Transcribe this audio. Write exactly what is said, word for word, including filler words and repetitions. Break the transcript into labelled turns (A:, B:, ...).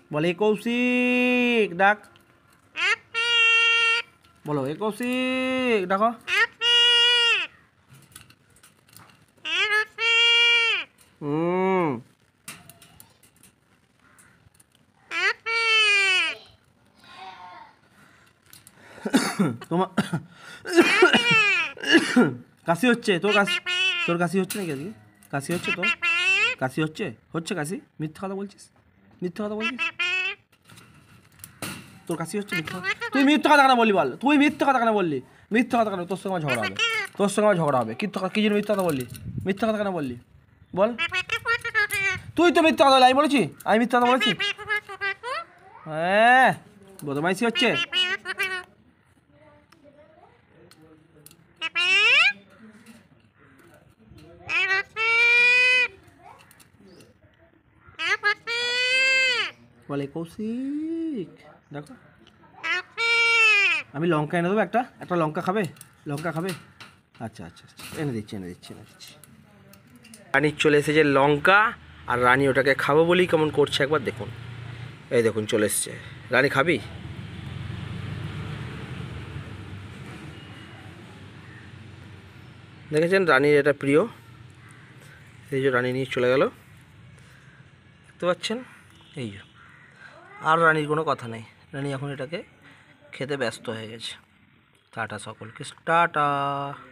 A: বলে এ কৌশিক ডাক, বলো এ কৌশিক ডাকো। হুম তোমার কাশি হচ্ছে তোর? কাশি তোর কাশি হচ্ছে নাকি আজকে? কাশি হচ্ছে তোর? কাশি হচ্ছে হচ্ছে কাশি? মিথ্যা কথা বলছিস, মিথ্যা কথা বলছিস। তোর কাশি হচ্ছে? মিথ্যা, তুই মিথ্যা কথা কেন বললি বল? তুই মিথ্যা কথা কেন বললি? মিথ্যা কথা কেন? তোর সঙ্গে আমার ঝগড়া হবে, তোর সঙ্গে আমার ঝগড়া হবে। কি কি জন্য মিথ্যা কথা বললি? মিথ্যা কথা কেন বললি বল? তুই তো মিথ্যা কথা বললি। আমি বলেছি? আমি মিথ্যা কথা বলেছি? হ্যাঁ বদমাইশি হচ্ছে। বলে কৌশিক দেখো, আমি লঙ্কা এনে দেবো একটা, একটা লঙ্কা খাবে? লঙ্কা খাবে? আচ্ছা আচ্ছা আচ্ছা এনে দিচ্ছি এনে দিচ্ছি এনে দিচ্ছি। রানীর চলে এসেছে লঙ্কা, আর রানী ওটাকে খাবো বলেই কেমন করছে একবার দেখুন। এই দেখুন চলে এসছে। রানী খাবি? দেখেছেন রানীর এটা প্রিয়, এই যে রানী নিয়ে চলে গেল, দেখতে পাচ্ছেন? এই যে আর রানীর কোনো কথা নেই, রানী এখন এটাকে খেতে ব্যস্ত হয়ে গেছে। টাটা সকলকে, টাটা।